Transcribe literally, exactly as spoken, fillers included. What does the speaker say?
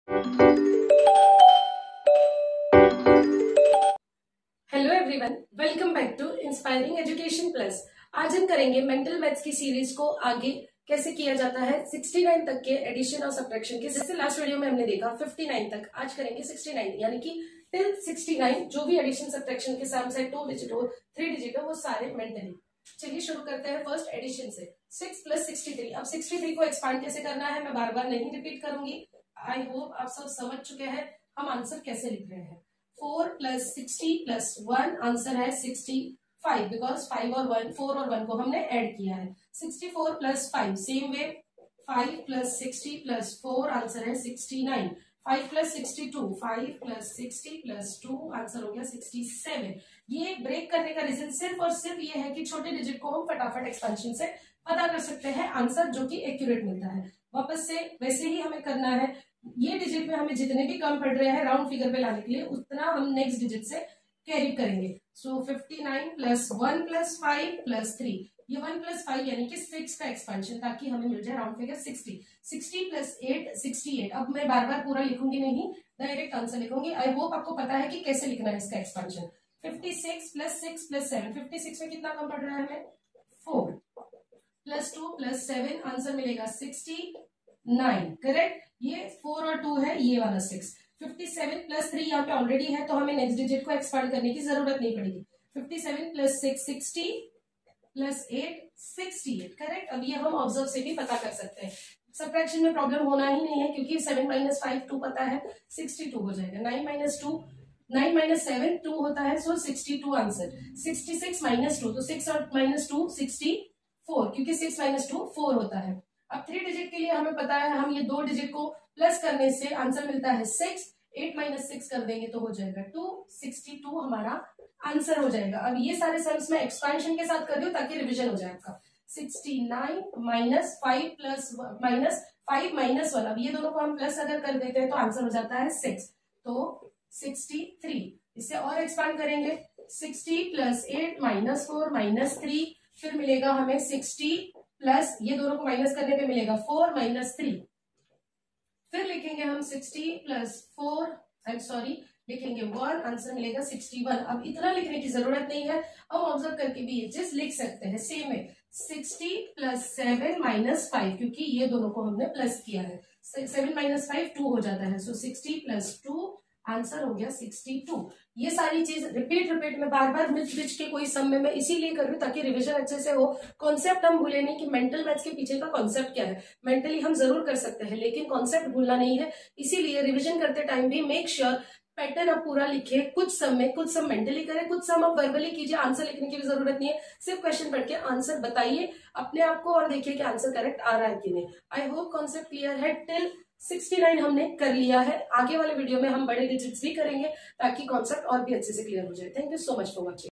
Hello everyone, welcome back to inspiring education plus. आज हम करेंगे मेंटल मैथ्स की सीरीज को आगे कैसे किया जाता है उनहत्तर तक के एडिशन और सब्ट्रैक्शन के। जैसे लास्ट वीडियो में हमने देखा उनसठ तक, आज करेंगे उनहत्तर, यानी कि टिल उनहत्तर जो भी एडिशन सब्ट्रैक्शन के साथ टू डिजिट हो, थ्री डिजिट हो, वो सारे मेंटली। चलिए शुरू करते हैं फर्स्ट एडिशन से। Six plus sixty three. अब सिक्सटी थ्री को एक्सपांड कैसे करना है मैं बार बार नहीं रिपीट करूंगी। आई होप आप सब समझ चुके हैं हम आंसर कैसे लिख रहे हैं। Four plus sixty plus one, answer है सिक्सटी फाइव, बिकॉज फाइव और वन, फोर और वन को हमने ऐड किया है। Sixty four plus five, same way, five plus sixty plus four, answer है sixty nine. Five plus sixty two, five plus sixty plus two, answer हो गया sixty seven. ये ब्रेक करने का रीजन सिर्फ और सिर्फ ये है कि छोटे डिजिट को हम फटाफट एक्सपेंशन से पता कर सकते हैं आंसर, जो कि एक्यूरेट मिलता है। वापस से वैसे ही हमें करना है। ये डिजिट में हमें जितने भी कम पड़ रहे हैं राउंड फिगर पे लाने के लिए, उतना हम नेक्स्ट डिजिट से कैरी करेंगे। So fifty nine plus one plus five plus three, ये वन प्लस फाइव यानी कि सिक्स का एक्सपेंशन, ताकि हमें मिल जाए round figure sixty. Sixty plus eight, sixty eight. अब मैं बार बार पूरा लिखूंगी नहीं, डायरेक्ट आंसर लिखूंगी। आई होप आपको पता है कि कैसे लिखना है इसका expansion. Fifty six plus six plus seven, fifty six में कितना कम पड़ रहा है हमें, four, plus two plus seven, answer मिलेगा सिक्सटी नाइन। करेक्ट, ये फोर और टू है, ये वाला six. Fifty seven plus three यहाँ पे ऑलरेडी है, तो हमें नेक्स्ट डिजिट को एक्सपांड करने की जरूरत नहीं पड़ेगी। Fifty seven plus six, sixty, plus eight, sixty eight. Correct, अब ये हम ऑब्जर्व से भी पता कर सकते हैं। सब्ट्रैक्शन में प्रॉब्लम होना ही नहीं है, क्योंकि सेवन माइनस फाइव टू पता है, सिक्सटी टू हो जाएगा। Nine minus two, nine minus seven two होता है, so sixty two answer. Sixty six minus two, तो सिक्स और माइनस टू सिक्सटी फोर, क्योंकि सिक्स माइनस टू फोर होता है। अब थ्री डिजिट के लिए हमें पता है, हम ये दो डिजिट को प्लस करने से आंसर मिलता है सिक्स। एट माइनस सिक्स कर देंगे तो हो जाएगा टू, सिक्सटी टू हमारा आंसर हो जाएगा। अब ये सारे सम्स में एक्सपेंशन के साथ कर रही हूँ ताकि रिविजन हो जाए आपका। Sixty nine minus five plus minus five minus one, अब ये दोनों को हम प्लस अगर कर देते हैं तो आंसर हो जाता है सिक्स, तो सिक्सटी थ्री। इससे और एक्सपांड करेंगे, sixty plus eight minus four minus three, फिर मिलेगा हमें सिक्सटी प्लस, ये दोनों को माइनस करने पे मिलेगा फोर माइनस थ्री। फिर लिखेंगे हम sixty plus four, I am sorry, लिखेंगे वन, आंसर मिलेगा सिक्सटी वन। अब इतना लिखने की जरूरत नहीं है, हम ऑब्जर्व करके भी ये चीज लिख सकते हैं। सेम है, sixty plus seven minus five, क्योंकि ये दोनों को हमने प्लस किया है। सेवन माइनस फाइव टू हो जाता है, so sixty plus two, answer हो गया सिक्सटी टू। ये सारी चीज रिपीट रिपीट में बार बार मिच बिच के कोई सम में मैं इसीलिए कर रही हूँ ताकि रिवीजन अच्छे से हो। कॉन्सेप्ट हम भूले नहीं कि मेंटल मैथ्स के पीछे का कॉन्सेप्ट क्या है। मेंटली हम जरूर कर सकते हैं, लेकिन कॉन्सेप्ट भूलना नहीं है। इसीलिए रिविजन करते टाइम भी मेक श्योर पैटर्न आप पूरा लिखे। कुछ सम में, कुछ सम मेंटली करें, कुछ सम आप वर्बली कीजिए। आंसर लिखने की भी जरूरत नहीं है, सिर्फ क्वेश्चन पढ़ के आंसर बताइए अपने आप को और देखिए कि आंसर करेक्ट आ रहा है कि नहीं। आई होप कॉन्सेप्ट क्लियर है। टिल सिक्सटी नाइन हमने कर लिया है। आगे वाले वीडियो में हम बड़े डिजिट्स भी करेंगे ताकि कॉन्सेप्ट और भी अच्छे से क्लियर हो जाए। Thank you so much for watching.